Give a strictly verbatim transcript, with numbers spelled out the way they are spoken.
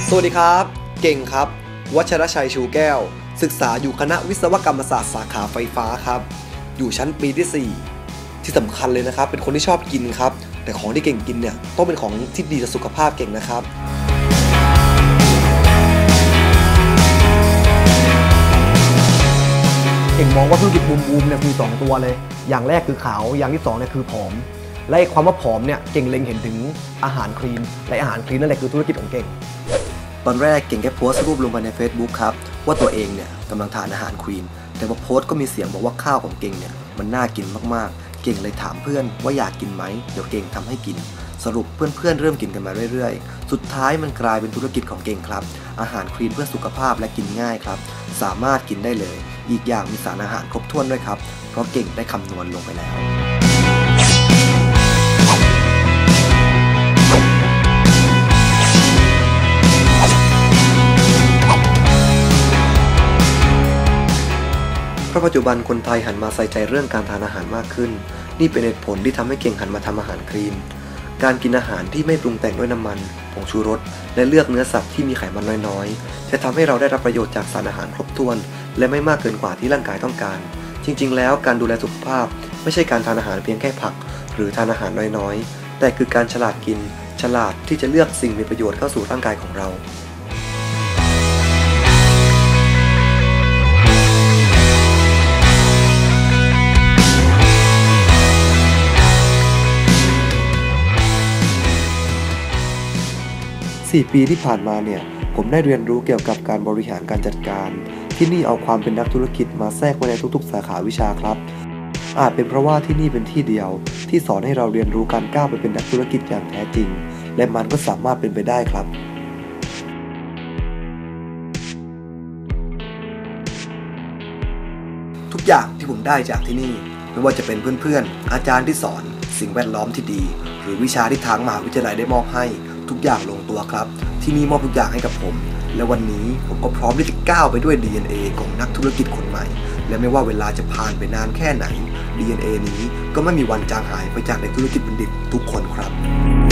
สวัสดีครับเก่งครับวัชรชัยชูแก้วศึกษาอยู่คณะวิศวกรรมศาสตร์สาขาไฟฟ้าครับอยู่ชั้นปีที่สี่ที่สำคัญเลยนะครับเป็นคนที่ชอบกินครับแต่ของที่เก่งกินเนี่ยต้องเป็นของที่ดีต่อสุขภาพเก่งนะครับเก่งมองว่าธุรกิจบูมบูมเนี่ยมีสองตัวเลยอย่างแรกคือขาวอย่างที่สองเนี่ยคือผอมและความว่าผอมเนี่ยเก่งเล็งเห็นถึงอาหารคลีนและอาหารคลีนนั่นแหละคือธุรกิจของเก่งตอนแรกเก่งแค่โพสต์รูปลงไปใน Facebook ครับว่าตัวเองเนี่ยกำลังทานอาหารคลีนแต่พอโพสต์ก็มีเสียงบอกว่าข้าวของเก่งเนี่ยมันน่ากินมากๆเก่งเลยถามเพื่อนว่าอยากกินไหมเดี๋ยวเก่งทำให้กินสรุปเพื่อนๆเริ่มกินกันมาเรื่อยๆสุดท้ายมันกลายเป็นธุรกิจของเก่งครับอาหารคลีนเพื่อสุขภาพและกินง่ายครับสามารถกินได้เลยอีกอย่างมีสารอาหารครบถ้วนด้วยครับเพราะเก่งได้คำนวณลงไปแล้วเพราะปัจจุบันคนไทยหันมาใส่ใจเรื่องการทานอาหารมากขึ้นนี่เป็นเหตุผลที่ทำให้เก่งหันมาทำอาหารคลีนการกินอาหารที่ไม่ปรุงแต่งด้วยน้ำมันผงชูรสและเลือกเนื้อสัตว์ที่มีไขมันน้อยๆจะทำให้เราได้รับประโยชน์จากสารอาหารครบถ้วนและไม่มากเกินกว่าที่ร่างกายต้องการจริงๆแล้วการดูแลสุขภาพไม่ใช่การทานอาหารเพียงแค่ผักหรือทานอาหารน้อยๆแต่คือการฉลาดกินฉลาดที่จะเลือกสิ่งมีประโยชน์เข้าสู่ร่างกายของเราสี่ปีที่ผ่านมาเนี่ยผมได้เรียนรู้เกี่ยวกับการบริหารการจัดการที่นี่เอาความเป็นนักธุรกิจมาแทรกไว้ในทุกๆสาขาวิชาครับอาจเป็นเพราะว่าที่นี่เป็นที่เดียวที่สอนให้เราเรียนรู้การก้าวไปเป็นนักธุรกิจอย่างแท้จริงและมันก็สามารถเป็นไปได้ครับทุกอย่างที่ผมได้จากที่นี่ไม่ว่าจะเป็นเพื่อนๆอาจารย์ที่สอนสิ่งแวดล้อมที่ดีหรือวิชาที่ทางมหาวิทยาลัยได้มอบให้ทุกอย่างลงตัวครับที่นี่มอบทุกอย่างให้กับผมและวันนี้ผมก็พร้อมที่จะก้าวไปด้วย ดี เอ็น เอ ของนักธุรกิจคนใหม่และไม่ว่าเวลาจะผ่านไปนานแค่ไหน ดี เอ็น เอ นี้ก็ไม่มีวันจางหายไปจากในธุรกิจบัณฑิตทุกคนครับ